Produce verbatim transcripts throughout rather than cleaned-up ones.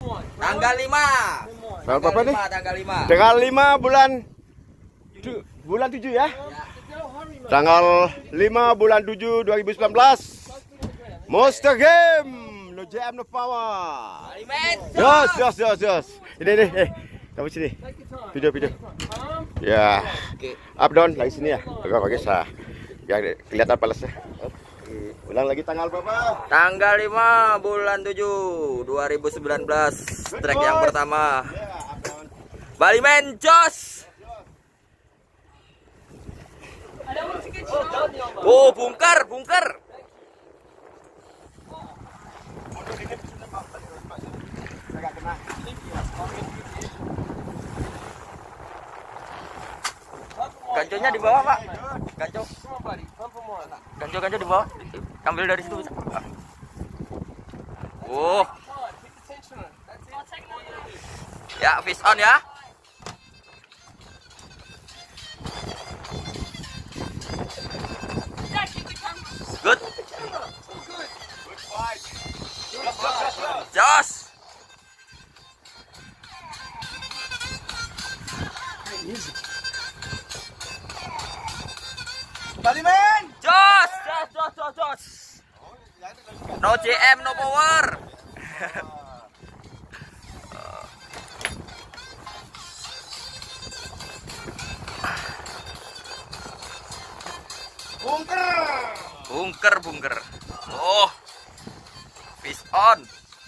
Tanggal lima. Tanggal berapa nih? Tanggal lima. Tanggal lima bulan tu, bulan tujuh ya? Tanggal lima bulan tujuh dua ribu sembilan belas. Monster Game, no J M no power. Jos, jos, jos, jos. Ini nih, eh, kamu sini. Video, video. Ya, up down lagi sini ya. Agak bagus lah. Ya, kelihatan palesnya. Ulang lagi tanggal berapa? Tanggal lima bulan tujuh dua ribu sembilan belas. Trek yang pertama. Bali Men Jos. Oh, bungker, bungker. Ganconya di bawah, Pak. Ganco. Ganco, ganco di bawah. Ambil dari situ bisa. Oh. Ya, fish on ya. Good. Jos. Bali Men. Jos, jos, jos, jos, jos. No J M, no power. Bungker. Bungker, bungker. Oh, fish on.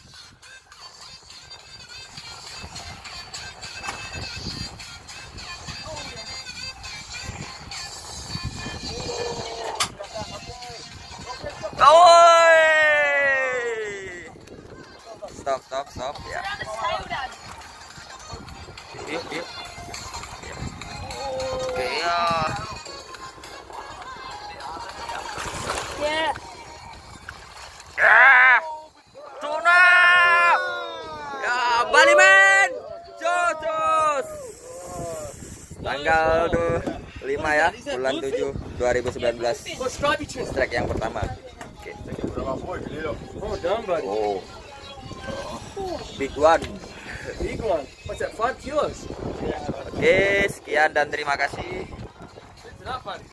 Oi! Stop, stop, stop. Ya. Yuk, yuk. Oke ya. Yeah. Ya. Tuna. Ya, Bali Men. Jos, jos. Tanggal lima ya, bulan tujuh dua ribu sembilan belas. Strike yang pertama. Oke. Oh. Big one. Big one. What's that? Five kilos. Oke, sekian dan terima kasih.